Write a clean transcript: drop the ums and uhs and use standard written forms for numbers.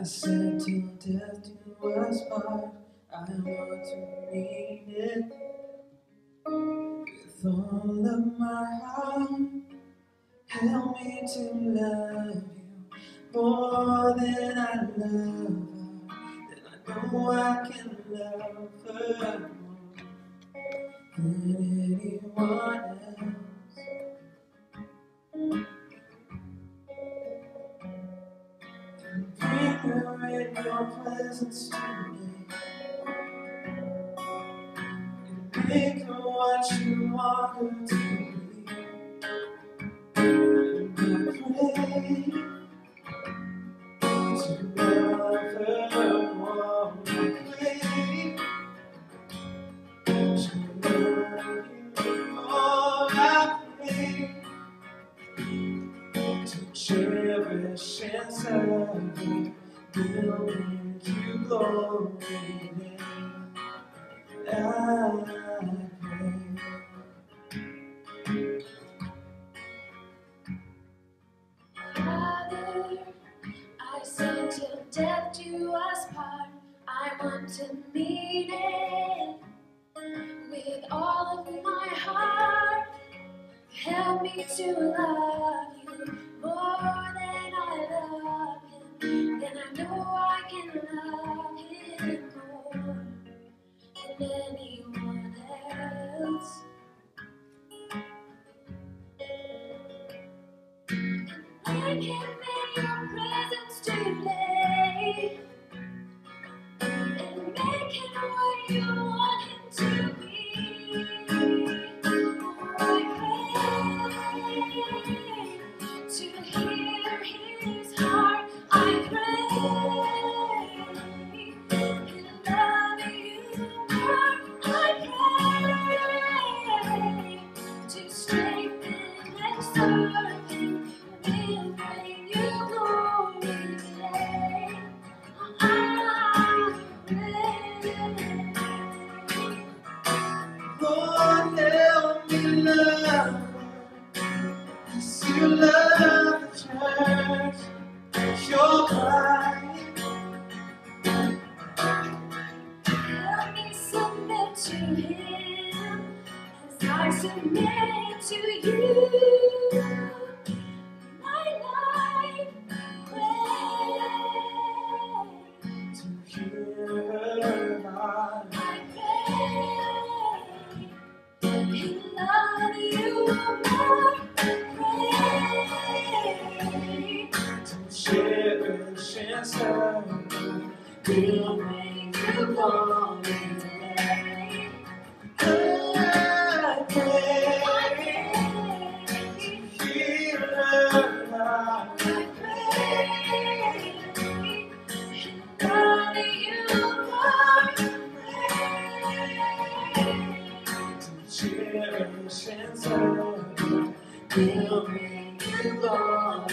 I said till death do us part. I want to mean it with all of my heart. Help me to love you more than I love her. Then I know I can love her more than anyone else. Bring her in your presence today, and make her what you want her to be. And I pray to love her more. I pray to love you more. I pray to cherish and serve you. Will bring you glory. I pray. Father, I said till death do us part. I want to mean it with all of my heart. Help me to love you more than I love him. Then I know I can love him more than anyone else. Bring him in your presence today, and make him what you want him to be. Oh, I pray to hear his heart. I pray he'll love you more. I pray to strengthen and serve him. Will bring you glory today. I pray. Lord, help me love her, as you love the church, your bride. Help me submit to him as I submit to you. My life, pray To hear her heart. I pray he'll love you more. Pray To cherish and serve you. Will bring you glory today. I pray to hear her heart. I pray he'll love you more. To cherish and serve you. Will bring you glory.